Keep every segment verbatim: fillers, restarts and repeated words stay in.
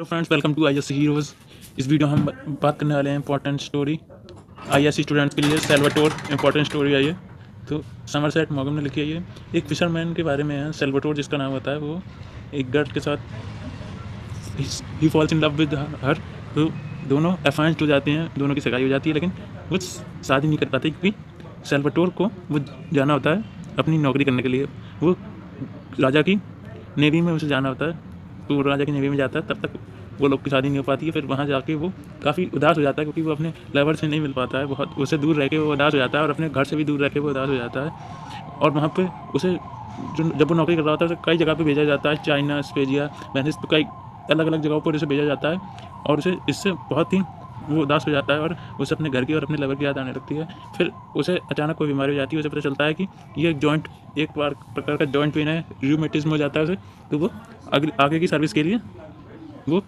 Friends, welcome to I S C heroes. इस video हम बात करने वाले हैं important story I S C students के लिए। सेल्वाटोर इंपॉर्टेंट स्टोरी आई है, तो समरसेट मॉगम ने लिखी है। ये एक फिशरमैन के बारे में है। सेल्वाटोर जिसका नाम होता है, वो एक गर्ल के साथ ही falls in love with her. तो दोनों अफाइंस हो जाते हैं, दोनों की सगाई हो जाती है, लेकिन वो शादी नहीं कर पाते क्योंकि सेल्वाटोर को वो जाना होता है अपनी नौकरी करने के लिए। वो राजा की नेवी में उसे जाना होता है, तो वो राजा की नेवी में जाता है। तब तक वो लोग की शादी नहीं हो पाती है। फिर वहाँ जाके वो काफ़ी उदास हो जाता है क्योंकि वो अपने लवर से नहीं मिल पाता है। बहुत उससे दूर रह के वो उदास हो जाता है और अपने घर से भी दूर रह के वो उदास हो जाता है। और वहाँ पे उसे जो जब वो नौकरी कर रहा होता है उसे कई जगह पे भेजा जाता है, चाइना, स्पेजिया, वेनिस, तो कई अलग अलग जगहों पर उसे भेजा जाता है। और उसे इससे बहुत ही वो उदास हो जाता है और उसे अपने घर की और अपने लवर की याद आने लगती है। फिर उसे अचानक कोई बीमारी हो जाती है। उसे पता चलता है कि ये एक जॉइंट एक बार प्रकार का जॉइंट पेन है, रूमेटिज्म हो जाता है उसे। तो वो आगे आगे की सर्विस के लिए वो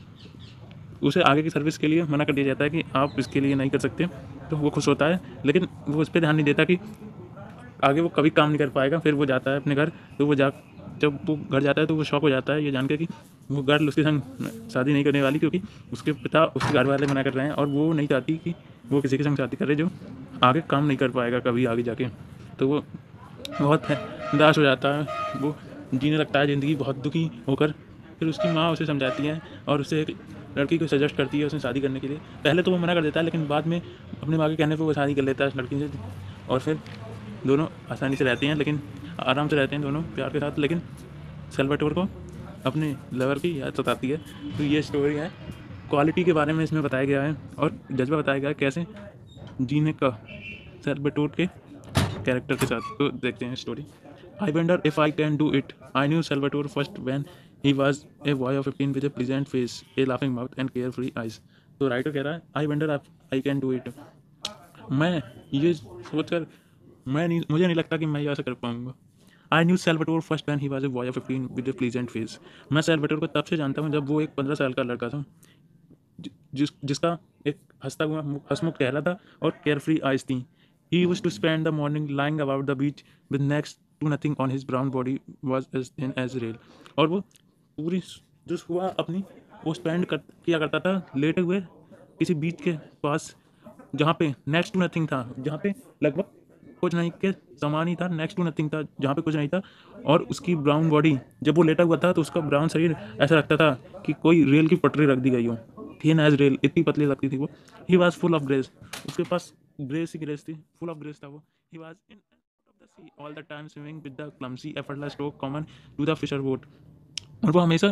उसे आगे की सर्विस के लिए मना कर दिया जाता है कि आप इसके लिए नहीं कर सकते। तो वो खुश होता है, लेकिन वो उस पर ध्यान नहीं देता कि आगे वो कभी काम नहीं कर पाएगा। फिर वो जाता है अपने घर। तो वो जा जब वो घर जाता है तो वो शॉक हो जाता है ये जानकर कि वो गर्ल उसके संग शादी नहीं करने वाली, क्योंकि उसके पिता उसके घर वाले मना कर रहे हैं और वो नहीं चाहती कि वो किसी के संग शादी करे जो आगे काम नहीं कर पाएगा कभी आगे जाके। तो वो बहुत निराश हो जाता है, वो जीने लगता है ज़िंदगी बहुत दुखी होकर। फिर उसकी माँ उसे समझाती है और उसे एक लड़की को सजेस्ट करती है उसने शादी करने के लिए। पहले तो वो मना कर देता है, लेकिन बाद में अपने माँ के कहने पर वो शादी कर लेता है उस लड़की से। और फिर दोनों आसानी से रहते हैं, लेकिन आराम से रहते हैं दोनों प्यार के साथ। लेकिन सेल्वाटोर को अपने लवर की याद सताती है। तो ये स्टोरी है, क्वालिटी के बारे में इसमें बताया गया है और जज्बा बताया गया है कैसे जीने का सेल्वाटोर के कैरेक्टर के साथ। तो देखते हैं story. I wonder if I can do it. I knew Salvatore first when he was a boy of fifteen with a pleasant face, a laughing mouth and carefree eyes. तो writer कह रहा है I wonder I can do it. मैं ये सोचकर मैं नहीं मुझे नहीं लगता कि मैं ये ऐसा कर पाऊंगा। I knew Salvatore first when he was a boy of fifteen with a pleasant face. मैं सेल्वाटोर को तब से जानता हूँ जब वो एक पंद्रह साल का लड़का था, जिस जिसका एक हंसता हुआ हंसमुख चेहरा था और केयर फ्री आइज थी। He used to spend the morning lying about the beach with next to nothing on his brown body was as thin as rail. और वो पूरी जो सुबह अपनी वो स्पेंड कर, किया करता था लेटे हुए किसी बीच के पास, जहाँ पे नेक्स्ट टू नथिंग था, जहाँ पे लगभग कुछ नहीं के समान ही था। नेक्स्ट टू नथिंग था जहाँ पे कुछ नहीं था। और उसकी ब्राउन बॉडी, जब वो लेटा हुआ था तो उसका ब्राउन शरीर ऐसा लगता था कि कोई रेल की पटरी रख दी गई हो, थिन एज रेल, इतनी पतली लगती थी वो। He was full of grace. उसके पास ग्रेस ही ग्रेस थी, फुल ऑफ ग्रेस था वो। He was in the sea all the time swimming with the clumsy effortless stroke common to the fisher boat. और वो हमेशा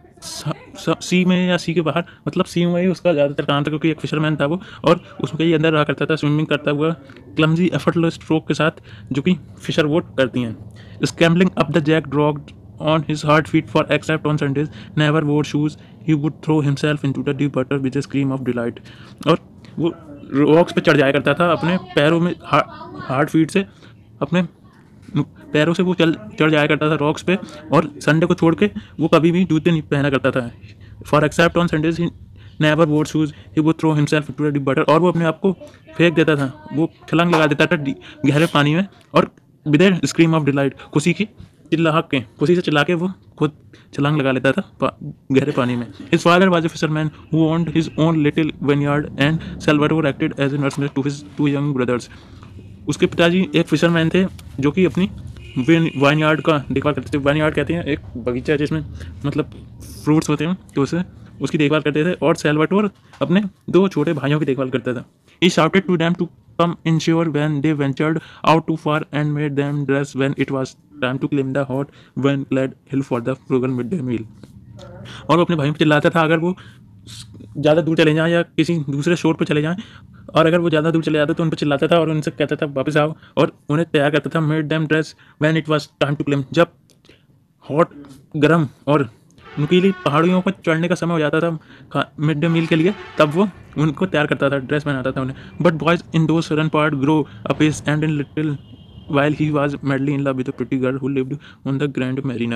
सी में या सी के बाहर, मतलब सी में ही उसका ज़्यादातर काम था क्योंकि एक फिशरमैन था वो। और उसमें ही अंदर रहा करता था स्विमिंग करता हुआ क्लमजी एफर्टलेस स्ट्रोक के साथ, जो कि फिशर बोट करती हैं। Scrambling up the jack dragged on his hard feet for except on Sundays, never wore shoes, he would throw himself into the deep water with a scream of delight। और वो rocks पे चढ़ जाया करता था अपने पैरों में, हार्ड फीट से अपने पैरों से वो चल चढ़ जाया करता था रॉक्स पे। और संडे को छोड़ के वो कभी भी जूते नहीं पहना करता था। For except on Sundays he never wore shoes, he would throw himself to the deep water. और वो अपने आप को फेंक देता था, वो छलांग लगा देता था गहरे पानी में। और with a scream of delight, खुशी की चिल्लाहट के खुशी से चिल्ला के वो खुद छलांग लगा लेता था पा, गहरे पानी में। His father was a fisherman who owned his own little vineyard and Salvatore acted as a nursery to his two young brothers. उसके पिताजी एक फिशरमैन थे जो कि अपनी वाइनयार्ड का देखभाल करते थे। वाइनयार्ड कहते हैं एक बगीचा जिसमें मतलब फ्रूट्स होते हैं, तो उसे उसकी देखभाल करते थे। और सेल्वाटोर अपने दो छोटे भाइयों की देखभाल करता था। He shouted to them to come inshore when they ventured out too far and made them dress when it was time to climb the hot wind-clad hill for the frugal midday meal। और वो अपने भाइयों पर चिल्लाता था अगर वो ज़्यादा दूर चले जाएं या किसी दूसरे शोर पर चले जाएं, और अगर वो ज़्यादा दूर चले जाते तो उन पर चिल्लाता था और उनसे कहता था वापस आओ, और उन्हें तैयार करता था। Made them dress when it was time to climb, जब हॉट गर्म और नुकीली पहाड़ियों पर चढ़ने का समय हो जाता था मिड डे मील के लिए, तब वो उनको तैयार करता था, ड्रेस पहनाता था उन्हें। But boys in those southern part grow apace and in little while he was madly in love with a pretty girl who lived on the Grand Marina।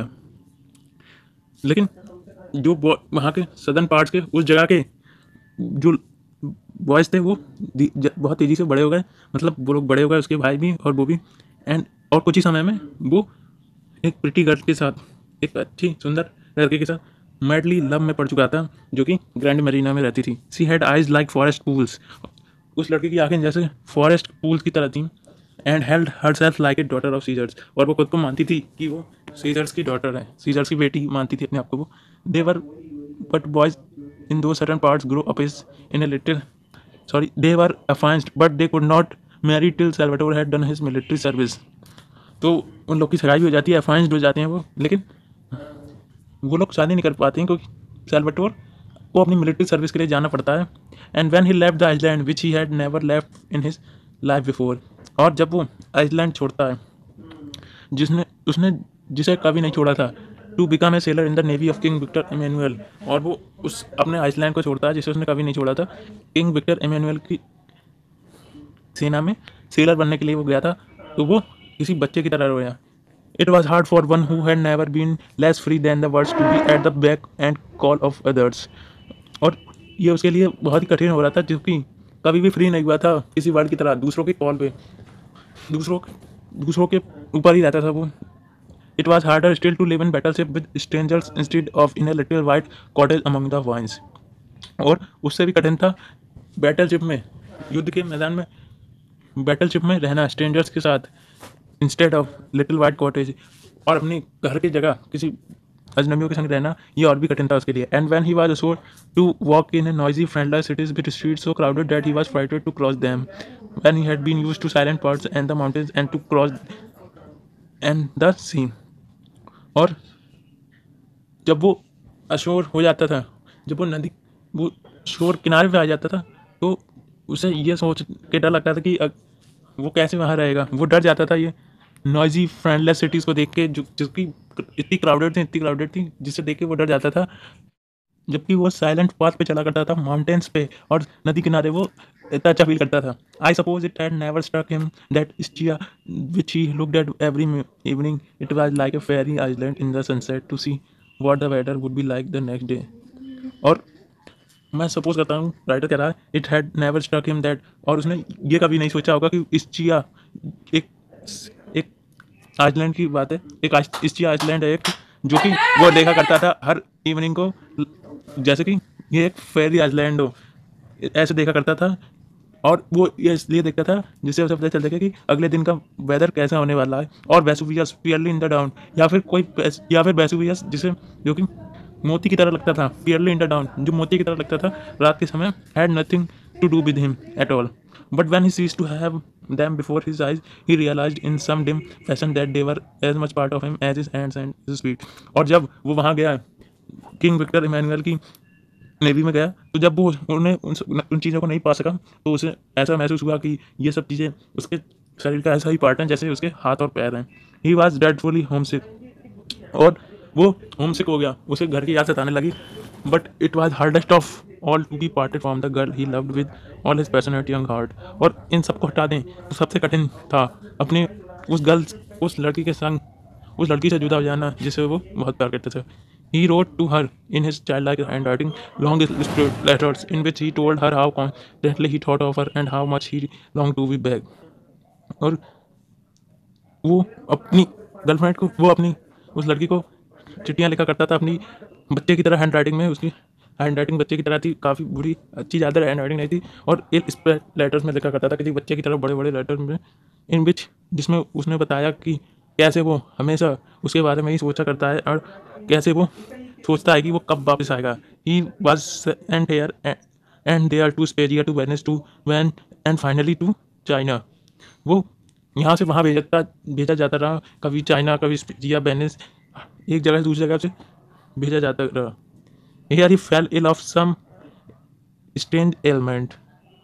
लेकिन जो वहाँ के सदर्न पार्ट्स के उस जगह के जो बॉयज़ थे वो बहुत तेज़ी से बड़े हो गए, मतलब वो लोग बड़े हो गए, उसके भाई भी और वो भी। एंड और कुछ ही समय में वो एक प्रिटी गर्ल के साथ, एक अच्छी सुंदर लड़के के साथ मैडली लव में पड़ चुका था, जो कि ग्रैंड मरीना में रहती थी। She had eyes like forest pools, उस लड़की की आंखें जैसे फॉरेस्ट पूल्स की तरह थी। And held herself like a daughter of Caesars, और वो खुद को मानती थी कि वो सीजर्स की डॉटर है, सीजर्स की बेटी मानती थी अपने आप को वो। दे were but boys in those certain parts grow up is in a little sorry they were affianced but they could not marry till Salvatore had done his military service. तो उन लोग की सगाई भी हो जाती है, अफाइंस्ड हो जाते हैं वो, लेकिन वो लोग शादी नहीं कर पाते हैं क्योंकि सैल्वाटोर को अपनी मिलिट्री सर्विस के लिए जाना पड़ता है। And when he left the island which he had never left in his life before, और जब वो आइसलैंड छोड़ता है जिसने उसने जिसे कभी नहीं छोड़ा था, to become a sailor in the navy of King Victor Emmanuel, और वो उस अपने आइसलैंड को छोड़ता है जिसे उसने कभी नहीं छोड़ा था, किंग विक्टर इमैनुअल की सेना में सेलर बनने के लिए वो गया था। तो वो किसी बच्चे की तरह रोया। It was hard for one who had never been less free than the words to be at the back and call of others, और ये उसके लिए बहुत ही कठिन हो रहा था क्योंकि कभी भी फ्री नहीं हुआ था किसी वर्ड की तरह, दूसरों के कॉल पे दूसरों दूसरों के ऊपर ही रहता था वो। It was harder still to live in battleship with strangers instead of in a little white cottage among the vines, और उससे भी कठिन था बैटलशिप में, युद्ध के मैदान में बैटलशिप में रहना स्ट्रेंजर्स के साथ instead of little white cottage, और अपनी घर की जगह किसी अजनबियों के संग रहना, ये और भी कठिन था उसके लिए। And when he was assured to walk in a noisy friendless cities with streets so crowded that he was frightened to cross them, when he had been used to silent parts and the mountains and to cross and the sea, और जब वो assure हो जाता था, जब वो नदी वो शोर किनारे पे आ जाता था, तो उसे ये सोच के डर लगता था कि अग- वो कैसे वहाँ रहेगा। वो डर जाता था ये नॉइजी फ्रेंडलेस सिटीज़ को देख के, जो जिसकी इतनी क्राउडेड थी इतनी क्राउडेड थी जिसे देख के वो डर जाता था। जबकि वो साइलेंट पाथ पे चला करता था माउंटेन्स पे और नदी किनारे, वो इतना अच्छा फील करता था। I suppose it had never struck him that Ischia which he looked at every mo- evening, it was like a fairy island in the sunset to see what the weather would be like the next day। और मैं suppose करता हूँ, writer कह रहा है it had never struck him that, और उसने ये कभी नहीं सोचा होगा कि Ischia एक एक आइसलैंड की बात है, एक Ischia आइसलैंड है एक, जो कि वो देखा करता था हर इवनिंग को, जैसे कि ये एक फेरी आइसलैंड हो, ऐसे देखा करता था। और वो ये इसलिए देखता था जिससे उसे पता चलता था कि अगले दिन का वेदर कैसा होने वाला है। और Vesuvius pearly in the down, या फिर कोई वेस- या फिर वेसुवियस जिसे जो कि मोती की तरह लगता था, पियरली इन द डाउन जो मोती की तरह लगता था रात के समय, had nothing to do with him at all. But when he ceased to have them before his eyes, he realized in some dim fashion that they were as much part of him as his hands and his feet। और जब वो वहाँ गया King Victor Emmanuel की navy में गया, तो जब वो उन्हें उन, उन चीज़ों को नहीं पा सका, तो उसे ऐसा महसूस हुआ कि ये सब चीज़ें उसके शरीर का ऐसा ही पार्ट है जैसे उसके हाथ और पैर हैं। He was dreadfully homesick, और वो होम सिक हो गया, उसे घर की याद सताने लगी। But it was hardest of all to be parted from the girl he loved with all his passionate young heart. और इन सबको हटा दें तो सबसे कठिन था अपने उस गर्ल उस लड़की के संग उस लड़की से जुदा हो जाना जिसे वो बहुत प्यार करते थे। He wrote to her in his childlike handwriting long illustrated letters in which he told her how constantly he thought of her and how much he longed to be back। और वो अपनी गर्लफ्रेंड को वो अपनी उस लड़की को चिट्ठियाँ लिखा करता था अपनी बच्चे की तरह हैंड राइटिंग में। उसकी हैंड राइटिंग बच्चे की तरह थी, काफ़ी बुरी, अच्छी ज़्यादा हैंड राइटिंग नहीं थी। और एक इस पर लेटर्स में लिखा करता था किसी बच्चे की तरह, बड़े बड़े लेटर्स में, इन विच जिसमें उसने बताया कि कैसे वो हमेशा उसके बारे में ही सोचा करता है और कैसे वो सोचता है कि वो कब वापस आएगा। He was sent here and they are to Spezia to Venice to van and finally to China. वो यहाँ से वहाँ भेजता भेजा जाता रहा, कभी चाइना कभी स्पेजिया वेनिस, एक जगह से दूसरी जगह से भेजा जाता रहा। Here he fell ill of some strange ailment।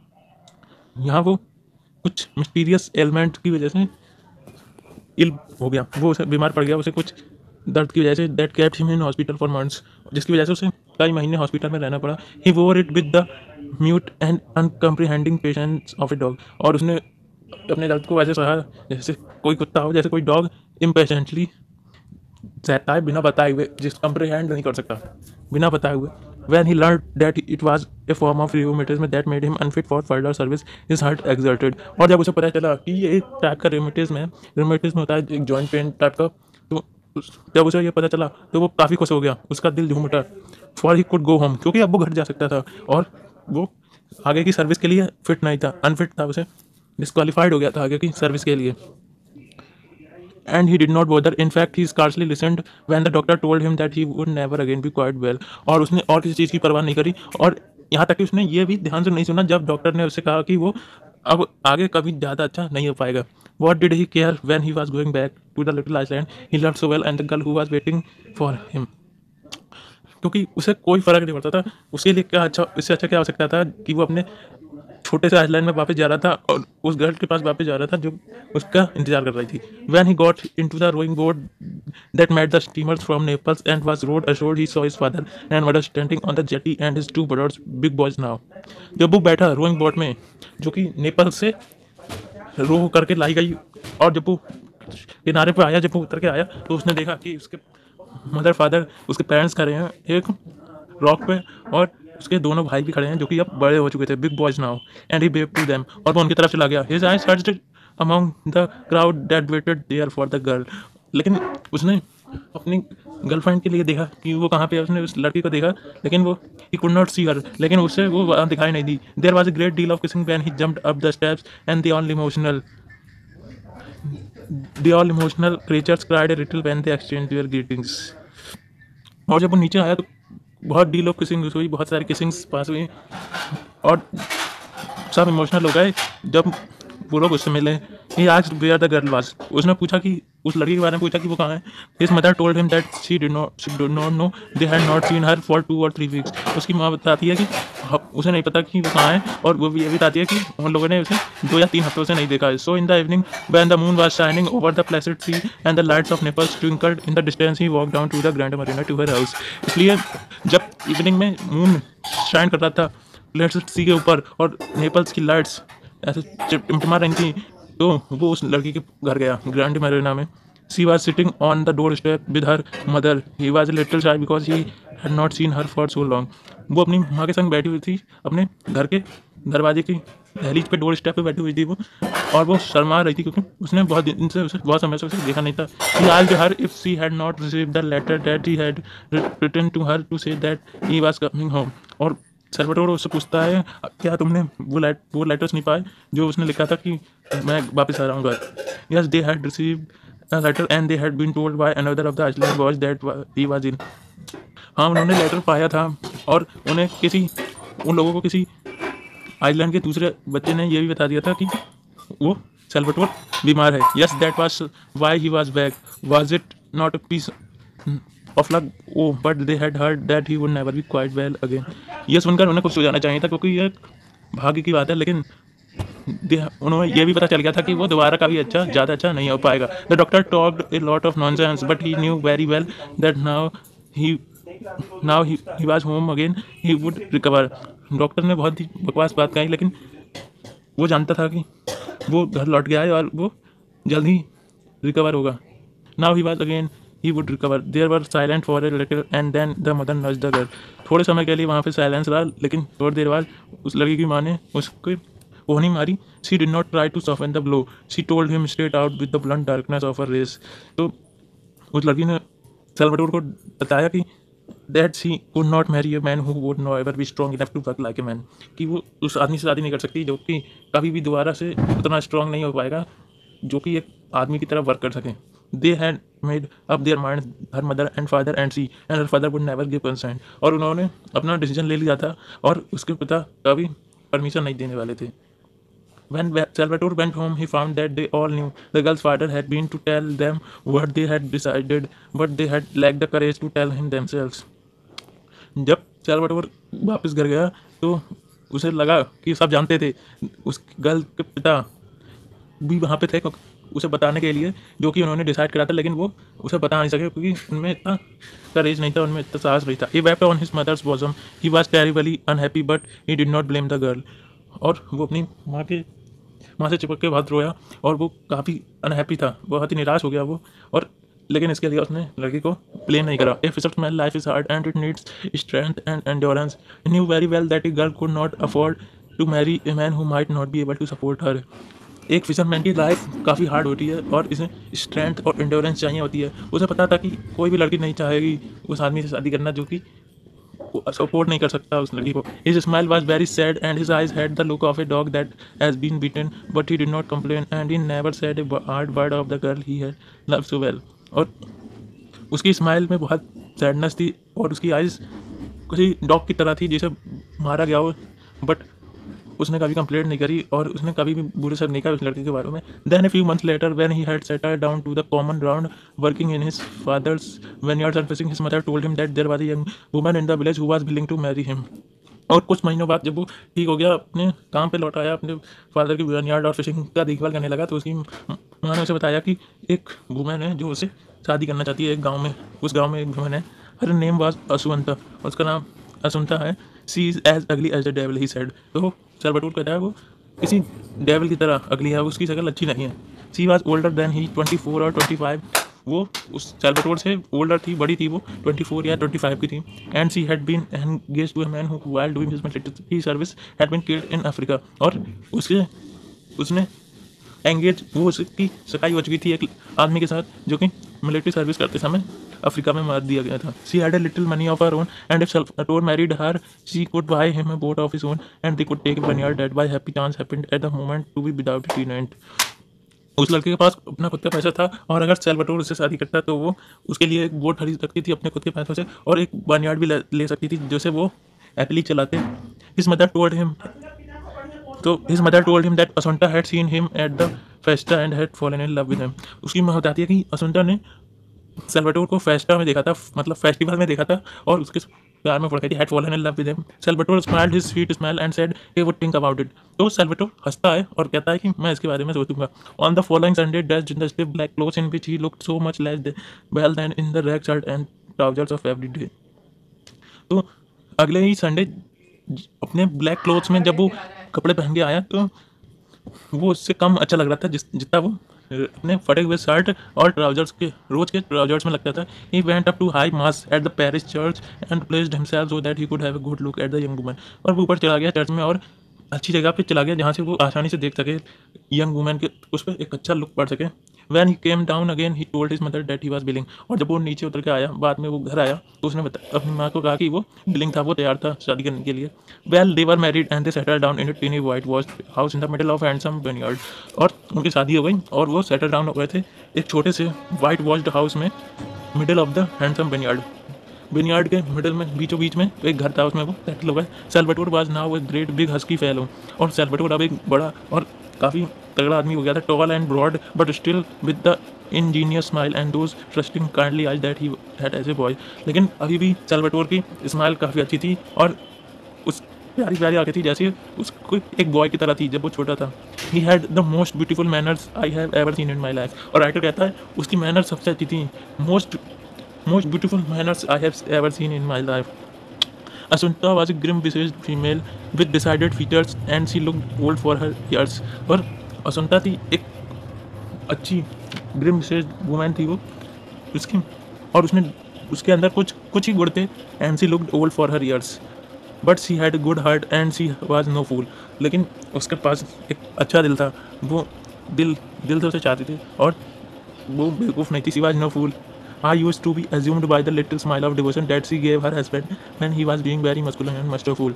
यहाँ वो कुछ मिस्टीरियस एलिमेंट की वजह से इल हो गया, वो उसे बीमार पड़ गया, उसे कुछ दर्द की वजह से। That kept him in hospital for months, जिसकी वजह से उसे कई महीने हॉस्पिटल में रहना पड़ा। He wore it with the mute and uncomprehending patience of a dog, और उसने अपने दर्द को वैसे सहा जैसे कोई कुत्ता हो, जैसे कोई डॉग इम्पेशेंटली सहता है बिना बताए हुए, जिस कंप्रीहेंड नहीं कर सकता बिना बताए हुए। When he learned that it was a form of rheumatism that made him unfit for further service, his heart exerted। और जब उसे पता चला कि ये एक टाइप का rheumatism है, rheumatism होता है एक जॉइंट पेन टाइप का, तो उस- जब उसे ये पता चला तो वो काफ़ी खुश हो गया, उसका दिल झूम उठा। For he could go home, क्योंकि अब वो घर जा सकता था और वो आगे की सर्विस के लिए फिट नहीं था, अनफिट था, उसे डिस्क्वालीफाइड हो गया था आगे की सर्विस के लिए। And he did not bother. In fact, he scarcely listened when the doctor told him that he would never again be quite well. और उसने और किसी चीज़ की परवाह नहीं करी, और यहाँ तक कि उसने ये भी ध्यान से नहीं सुना जब डॉक्टर ने उससे कहा कि वो अब आगे कभी ज़्यादा अच्छा नहीं हो पाएगा। What did he care when he was going back to the little island he loved so well and the girl who was waiting for him? क्योंकि उसे कोई फ़र्क नहीं पड़ता था, उसके लिए क्या अच्छा, इससे अच्छा क्या हो सकता था कि वो अपने छोटे से आइसलैंड में वापस जा रहा था और उस गर्ल के पास वापस जा रहा था जो उसका इंतजार कर रही थी। When he got into the rowing boat that met the steamers from Naples and was rowed ashore, he saw his father and mother standing on the jetty and his two brothers, big boys now. जब वो बैठा rowing boat में, जो कि नेपाल से रो करके लाई गई, और जब वो किनारे पर आया, जब वो उतर के आया तो उसने देखा कि उसके मदर फादर, उसके पेरेंट्स खड़े हैं एक रॉक पे, और उसके दोनों भाई भी खड़े हैं जो कि अब बड़े हो चुके थे, big boys now, and he waved to them, और वो उनकी तरफ चला गया। His eyes searched among the crowd that waited there for the girl, लेकिन उसने अपनी गर्लफ्रेंड के लिए देखा कि वो कहाँ पे है, उसने उस लड़की को देखा, लेकिन वो ही कुड नॉट सी हर, लेकिन उससे वो वहाँ दिखाई नहीं दी। There was a great deal of kissing when he jumped up the steps and they all emotional they all emotional creatures cried a little when they exchange their greetings. और जब वो नीचे आया तो बहुत डील ऑफ किसिंग हुई, बहुत सारी किसिंग्स पास हुई, और सब इमोशनल हो गए जब वो लोग उससे मिले। He asked where the girl was, उसने पूछा कि उस लड़की के बारे में पूछा कि वो कहाँ है। His mother told him that she did not she did not know they had not seen her for two or three weeks. उसकी माँ बताती है कि उसे नहीं पता कि वो कहाँ है, और वो भी ये भी बताती है कि उन लोगों ने उसे दो या तीन हफ्तों से नहीं देखा है। So in the evening when the moon was shining over the placid sea and the lights of Naples twinkled in the distance, he walk down to the grand Marina to her house. इसलिए जब evening में moon shine कर रहा था Placid सी के ऊपर और Naples की लाइट्स ऐसे टिमटिमा रही थी, तो वो उस लड़की के घर गया ग्रैंड मरीना में। She was sitting on the doorstep with her mother, he was little shy because he had not seen her for so long. वो अपनी माँ के संग बैठी हुई थी, अपने घर के दरवाजे की दहलीज पे, डोर स्टेप पे बैठी हुई थी वो, और वो शर्मा रही थी क्योंकि उसने बहुत दिन से उसे बहुत समय से उसे देखा नहीं था। He asked her if she had not received the letter that he had written to her to say that he was coming home. और सल्वाडोर उससे पूछता है क्या तुमने वो लेट वो लेटर्स नहीं पाए जो उसने लिखा था कि मैं वापस आ रहा हूँ घर। Yes they had received a letter and they had been told by another of the island boys that he was in. हाँ, उन्होंने लेटर पाया था और उन्हें किसी उन लोगों को किसी आइसलैंड के दूसरे बच्चे ने ये भी बता दिया था कि वो सल्वाडोर बीमार है। Yes that was why he was back, was it not a piece of luck, oh but they had heard that he would never be quite well again. ये सुनकर उन्हें खुश हो जाना चाहिए था क्योंकि ये भाग्य की बात है, लेकिन उन्हें यह भी पता चल गया था कि वो दोबारा कभी अच्छा ज़्यादा अच्छा नहीं हो पाएगा। The doctor talked a lot of nonsense but he knew very well that now he now he was home again he would recover. Doctor ने बहुत ही बकवास बात कही, लेकिन वो जानता था कि वो घर लौट गया है और वो जल्द ही रिकवर होगा। Now he was again he would recover. There were silent for a little and then the mother nudged the girl. थोड़े समय के लिए वहाँ पे साइलेंस रहा, लेकिन थोड़ी देर बाद उस लड़की की माँ ने उसको वो नहीं मारी। She did not try to soften the blow. She told him straight out with the blunt darkness of her race. तो उस लड़की ने सल्वाडोर को बताया कि that she could not marry a man who would never be strong enough to work like a man. कि वो उस आदमी से शादी नहीं कर सकती जो कि कभी भी दोबारा से उतना स्ट्रॉन्ग नहीं हो पाएगा जो कि एक आदमी की तरह वर्क कर सके। They had made up their minds, her mother and father and she, and her father would never give consent. और उन्होंने अपना डिसीजन ले लिया था और उसके पिता कभी परमिशन नहीं देने वाले थे। When Salvatore went home, he found that they all knew the girl's father had been to tell them what they had decided, but they had lacked the courage to tell him themselves. जब Salvador वापस घर गया तो उसे लगा कि सब जानते थे, उस गर्ल के पिता भी वहाँ पे थे उसे बताने के लिए जो कि उन्होंने डिसाइड करा था, लेकिन वो उसे बता नहीं सके क्योंकि उनमें इतना करेज नहीं था, उनमें इतना साहस नहीं था। He wept on his mother's bosom. He was terribly unhappy but he did not blame the girl. और वो अपनी माँ के माँ से चिपक के बहुत रोया और वो काफ़ी अनहैप्पी था, बहुत ही निराश हो गया वो, और लेकिन इसके लिए उसने लड़की को ब्लेम नहीं करा। If such man life is hard and it needs strength and endurance. He knew very well that a girl could not afford to marry a man who might not be able to support her. एक fisherman की life काफ़ी hard होती है और इसे strength और endurance चाहिए होती है। उसे पता था कि कोई भी लड़की नहीं चाहेगी उस आदमी से शादी करना जो कि सपोर्ट नहीं कर सकता उस लड़की को। His smile was very sad and his eyes had the look of a dog that has been beaten but he did not complain and he never said a hard word of the girl he had love so well. और उसकी smile में बहुत sadness थी और उसकी eyes किसी dog की तरह थी जिसे मारा गया हो, बट उसने कभी कंप्लेंट नहीं करी और उसने कभी भी बुरे शब्द नहीं कहा उस लड़के के बारे में। Then a few months later when he had settled down to the common ground working in his father's vineyards and fishing, his mother told him that there was a young woman in the village who was willing to marry him. और कुछ महीनों बाद जब वो ठीक हो गया, अपने काम पे लौट आया, अपने फादर की विनयार्ड और फिशिंग का देखभाल करने लगा, तो उसकी माँ ने उसे बताया कि एक वुमेन है जो उसे शादी करना चाहती है एक गाँव में। उस गाँव में एक वुमेन है, हर नेम वाज असुंता, उसका नाम असुंता है। She is as ugly as the devil he said. तो सैल्वाडोर कहता है वो किसी डेविल की तरह अगली है, उसकी शक्ल अच्छी नहीं है। She was older than he twenty four और ट्वेंटी फाइव। वो उस सैल्वाडोर से ओल्डर थी, बड़ी थी, वो ट्वेंटी फोर या ट्वेंटी फाइव की थी। And she had been engaged to a man who while doing his military service had been killed in Africa. और उसके उसने एंगेज वो उसकी सगाई हो चुकी थी एक आदमी के साथ जो कि मिलिट्री सर्विस करते समय अफ्रीका में मार दिया गया था। She had a little money of her own and if Salvador married her she could buy him a boat of his own and they could take vineyard that by happy chance happened at the moment to be without tenant. उस लड़के के पास अपना खुद का पैसा था और अगर सैल्वाडोर उससे शादी करता तो वो उसके लिए एक बोट खरीद सकती थी अपने खुद के पैसों से और एक vineyard भी ले, ले सकती थी जिसे वो हैप्पीली चलाते। हिज मदर टोल्ड हिम तो his mother told him that Assunta had seen him at the festa and had fallen in love with him. उसकी माँ बताती है कि असुंटा ने सैल्वाडोर को फेस्टा में देखा था, मतलब फेस्टिवल में देखा था और उसके प्यार में पड़ गई थी। Had fallen in love with him. Salvador smiled his sweet smile and said he would think about it. तो सैल्वाडोर हंसता है और कहता है कि मैं इसके बारे में सोचूंगा। On the following Sunday dressed in the stiff black clothes in which he looked so much less well than in the rag shirt and trousers of every day. तो अगले ही संडे अपने ब्लैक क्लोथ्स में जब वो कपड़े पहन के आया तो वो उससे कम अच्छा लग रहा था जिस जितना वो अपने फटे हुए शर्ट और ट्राउजर्स के रोज के ट्राउजर्स में लगता था। He went up to high mass at the parish church and placed himself so that he could have a good look at the young woman. और वो ऊपर चला गया चर्च में और अच्छी जगह पे चला गया जहाँ से वो आसानी से देख सके यंग वुमन के, उस पर एक अच्छा लुक पड़ सके। When he came down again he told his mother that he was willing. और जब वो नीचे उतर के आया बाद में वो घर आया तो उसने बता अपनी माँ को कहा कि वो बिलिंग था, वो तैयार था शादी करने के लिए। Well they were married and they settled down in a tiny whitewashed house in the middle of handsome vineyard. और उनकी शादी हो गई और वो सेटल डाउन हो गए थे एक छोटे से वाइट वॉश्ड हाउस में middle of the handsome vineyard. Vineyard के मिडल में बीचों बीच में एक घर था, उसमें वो सेटल हो गए। Salvador was now a great big husky fellow. और सैल्वाडोर अब एक बड़ा और काफ़ी तगड़ा आदमी हो गया था, tall and broad but still with the ingenuous smile and those trusting kindly eyes that he had as a boy. लेकिन अभी भी सैल्वाडोर की स्माइल काफ़ी अच्छी थी और उस प्यारी प्यारी आंखें थी जैसे उसको एक बॉय की तरह थी जब वो छोटा था। He had the most beautiful manners I have ever seen in my life. और राइटर कहता है उसकी मैनर्स सबसे अच्छी थी, most most beautiful manners I have ever seen in my life. Asunta was a grim-visaged female with decided features and she looked old for her years. और असुंता थी एक अच्छी ग्रिम विसेज्ड वुमेन थी वो उसकी, और उसने उसके अंदर कुछ कुछ ही गुण थे। And she looked old for her years but she had good heart and she was no fool. लेकिन उसके पास एक अच्छा दिल था, वो दिल दिल से उसे चाहती थी और वो बेवकूफ़ नहीं थी। She was no fool. I used to be assumed by the little smile of devotion that she gave her husband when he was being very masculine and masterful.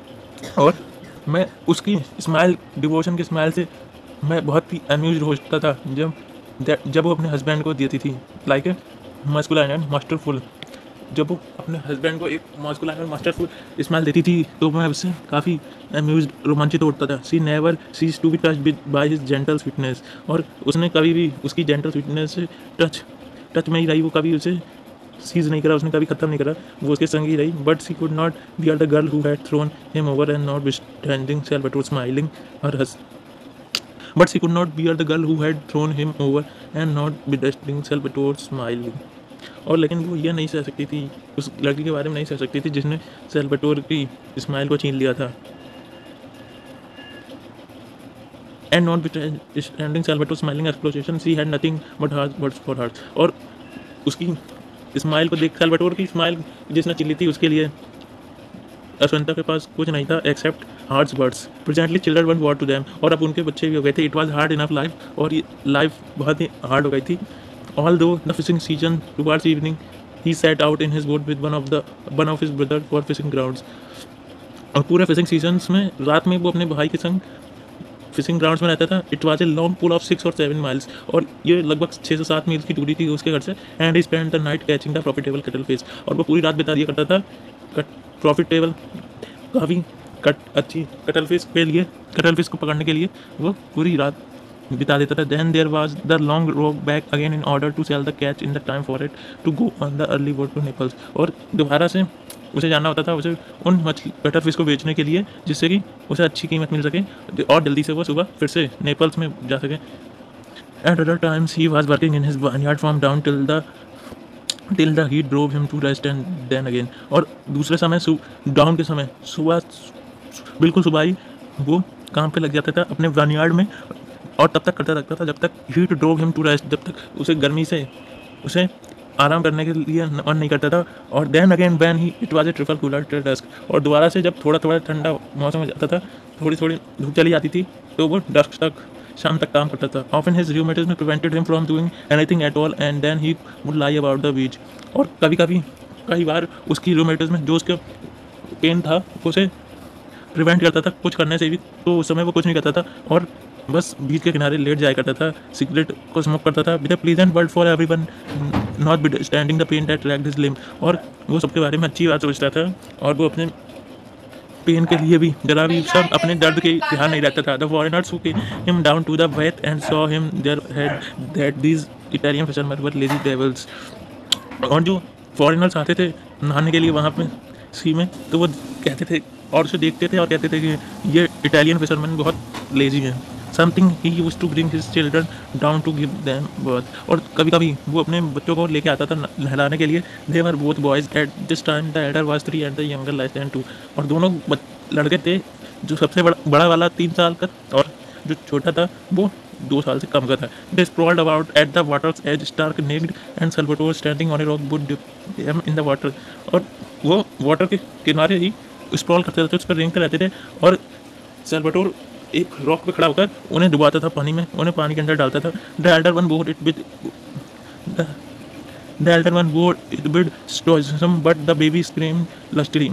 और मैं उसकी स्माइल डिवोशन की स्माइल से मैं बहुत ही amuse होता था जब जब वो अपने हस्बैंड को देती थी, like a masculine and masterful. जब वो अपने हस्बैंड को एक मस्कुलाइन एंड मास्टरफुल स्माइल देती थी तो मैं उससे काफ़ी अम्यूज रोमांचित होता था। She never ceased to be touched by his gentle sweetness. और उसने कभी भी उसकी जेंटल स्वीटनेस से टच टच में ही रही, वो कभी उसे सीज नहीं करा, उसने कभी ख़त्म नहीं करा, वो उसके संग ही रही। But she could not bear the girl who had thrown him over and notwithstanding Salvador smiling और हंस but she could not bear the girl who had thrown him over and notwithstanding Salvador smiling. और लेकिन वो ये नहीं सह सकती थी, उस लड़की के बारे में नहीं सह सकती थी जिसने सैल्वाडोर की स्माइल को छीन लिया था। And not withstanding Salvatore's smiling explosion, she had nothing but harsh words for her. और उसकी स्माइल को देख, सैल्वाडोर की स्माइल जिसने चिल्ली थी उसके लिए अश्वंता के पास कुछ नहीं था except hearts birds. Presently children one war to them, और अब उनके बच्चे भी हो गए थे। It was hard enough life, और ये लाइफ बहुत ही हार्ड हो गई थी। Although the fishing season towards evening he set out in his boat with one of the one of his brother for fishing grounds. और पूरे fishing seasons में रात में वो अपने भाई के संग फिशिंग ग्राउंड्स में रहता था। It was a long pull of six और सेवन माइल्स, और ये लगभग छः से सात मील की दूरी थी उसके घर से। And he spend the night catching the profitable cuttlefish, और वो पूरी रात बिता दिया करता था कट प्रॉफिटेबल काफ़ी कट अच्छी कटल फिश के लिए कटल फिश को पकड़ने के लिए वो पूरी रात बिता देता था। Then there was the long rope back again in order to sell the catch in the time for it to go on the early boat to Naples, और दोबारा से उसे जाना होता था उसे उन मछली कटर फिश को बेचने के लिए, जिससे कि उसे अच्छी कीमत मिल सके और जल्दी से वो सुबह फिर से नेपल्स में जा सके। At other times he was working in his vineyard farm down till the till the heat drove him to rest and then again, और दूसरे समय डाउन के समय सुबह बिल्कुल सुबह ही वो काम पे लग जाता था अपने वाइनयार्ड में, और तब तक करता रखता था जब तक heat drove him to rest, जब तक उसे गर्मी से उसे आराम करने के लिए मन नहीं करता था। और then again when he it was a triple cooler till dusk, और दोबारा से जब थोड़ा थोड़ा ठंडा मौसम हो जाता था, थोड़ी थोड़ी धूप चली जाती थी, तो वो डस्क तक शाम तक काम करता था। Often his roommates prevented him from doing anything at all and then he would lie about the beach, और कभी कभी कई बार उसकी रूममेट्स में जो उसका पेन था उसे प्रिवेंट करता था कुछ करने से भी, तो उस समय वो कुछ नहीं करता था और बस बीच के किनारे लेट जाया करता था, सिगरेट को स्मोक करता था। With a pleasant world for everyone not be standing the pain that tracked his limb, और वो सबके बारे में अच्छी बात सोचता था, और वो अपने पेन के लिए भी जरा भी सब अपने दर्द के ध्यान नहीं रखता था। The foreigners who came him down to the wet and saw him there head that these Italian fisherman were lazy devils, और जो फॉरेनर्स आते थे नहाने के लिए वहाँ पे सी में, तो वो कहते थे और उसे देखते थे और कहते थे कि ये इटालियन फिशरमैन बहुत लेजी हैं। Something he used to bring his children down to give them birth, और कभी कभी वो अपने बच्चों को लेके आता था नहलाने के लिए। They were both boys at this time, the elder was three and the younger less than two, और दोनों लड़के थे, जो सबसे बड़ा बड़ा वाला तीन साल का और जो छोटा था वो दो साल से कम का था। They sprawled about at the water's edge stark naked and Salvatore standing on a rock would dip them in the water, और वो वाटर के किनारे ही स्प्रॉल करते रहते, उस पर रेंगते रहते थे, और सल्वाटोर एक रॉक पे खड़ा होकर उन्हें डुबाता था पानी में, उन्हें पानी के अंदर डालता था। The elder one bore it with the elder one bore it with stoicism but the baby scream lustily,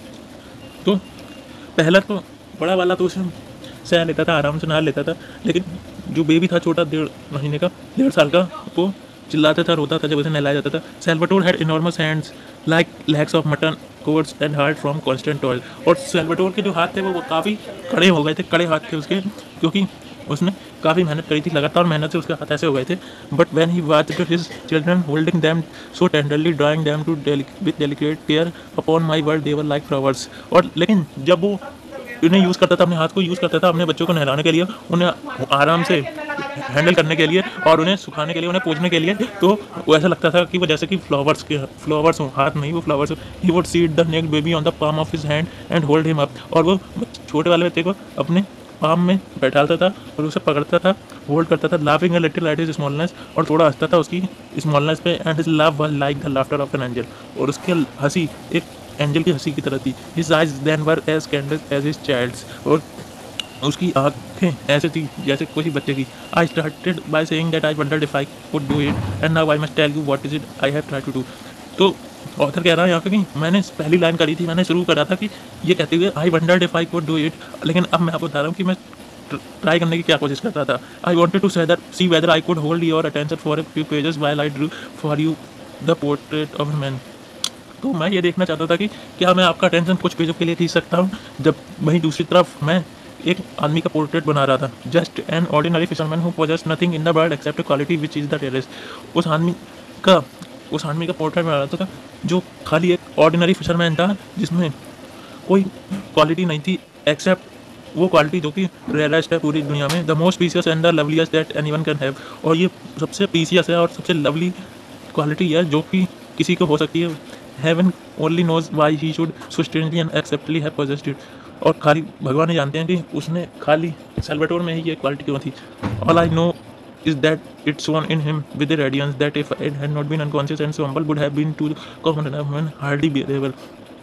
तो पहला तो बड़ा वाला तो उसे सह लेता था, आराम से नहा लेता था, लेकिन जो बेबी था छोटा डेढ़ महीने का डेढ़ साल का, वो चिल्लाता था, रोता था जब उसे नहलाया जाता था। Salvatore had enormous hands like legs of mutton cowards and hard from constant toil, और सल्वाटोर के जो हाथ थे वो, वो काफ़ी कड़े हो गए थे, कड़े हाथ थे उसके, क्योंकि उसने काफ़ी मेहनत करी थी, लगातार मेहनत से उसके हाथ ऐसे हो गए थे। But when he watched his children holding them so tenderly drawing them to with delicate care upon my word they were like flowers, और लेकिन जब वो उन्हें यूज़ करता था, अपने हाथ को यूज़ करता था अपने बच्चों को नहलाने के लिए, उन्हें आराम से हैंडल करने के लिए और उन्हें सुखाने के लिए, उन्हें पोंछने के लिए, तो वो ऐसा लगता था कि वो जैसे कि फ्लावर्स के फ्लावर्स हों, हाथ नहीं वो फ्लावर्स हो। He would seat the naked baby on the palm of his hand and hold him up, और वो छोटे वाले बच्चे को अपने पाम में बैठाता था और उसे पकड़ता था, होल्ड करता था, laughing a little at his smallness, और थोड़ा हंसता था उसकी स्मॉलनेस पे। And his laugh was like the laughter of an angel, और उसकी हंसी एक एंजल की हंसी की तरह थी। His eyes then were as candle as his child's, और उसकी आँखें ऐसे थी जैसे किसी बच्चे की। I started by saying that I wondered if I could do it and now I must tell you what is it I have tried to do. तो ऑथर कह रहा है यहाँ पे कि मैंने पहली लाइन करी थी, मैंने शुरू करा था कि ये कहते हुए I wondered if I could do it, लेकिन अब मैं आपको बता रहा हूँ कि मैं ट्राई करने की क्या कोशिश करता था। आई wanted to say see whether I could hold your attention for a few pages while I drew for you the portrait of a man. तो मैं ये देखना चाहता था कि क्या मैं आपका अटेंशन कुछ पेजों के लिए खींच सकता हूँ, जब वहीं दूसरी तरफ मैं एक आदमी का पोर्ट्रेट बना रहा था। Just an ordinary fisherman who possessed nothing in the world except quality which is the rarest. उस आदमी का उस आदमी का पोर्ट्रेट बना रहा था जो खाली एक ऑर्डिनरी फिशरमैन था, जिसमें कोई क्वालिटी नहीं थी एक्सेप्ट वो क्वालिटी जो कि रेयरेस्ट है पूरी दुनिया में। The most precious and the loveliest that anyone can have, और ये सबसे पीसियस है और सबसे लवली क्वालिटी है जो कि किसी को हो सकती है। Heaven only knows why he should so strangely and exceptionally have possessed it, और खाली भगवान ही जानते हैं कि उसने खाली सल्वाटोर में ही ये क्वालिटी क्यों थी। All I know is that it shone in him with the radiance that if it had not been unconscious and so humble would have been to common enough man hardly behavable.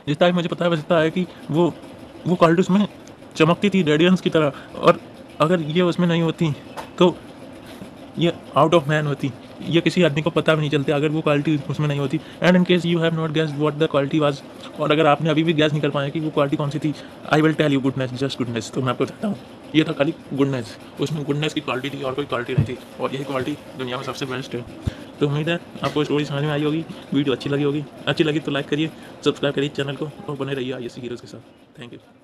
जितना भी मुझे पता है बस इतना है कि वो वो क्वालिटी उसमें चमकती थी रेडियंस की तरह, और अगर ये उसमें नहीं होती तो ये आउट ऑफ मैन होती, ये किसी आदमी को पता भी नहीं चलता अगर वो क्वालिटी उसमें नहीं होती। And in case you have not guess what the quality was, और अगर आपने अभी भी गैस नहीं कर पाया कि वो क्वालिटी कौन सी थी, I will tell you goodness, just goodness. तो मैं आपको बताता हूँ, ये था खाली गुडनेस, उसमें गुडनेस की क्वालिटी थी और कोई क्वालिटी नहीं थी, और यही क्वालिटी दुनिया में सबसे बेस्ट है। तो उम्मीद है आपको स्टोरी समझ में आई होगी, वीडियो अच्छी लगी होगी। अच्छी लगी तो लाइक करिए, सब्सक्राइब करिए चैनल को और बने रहिए आई एस सी हीरोज़ के साथ। Thank you.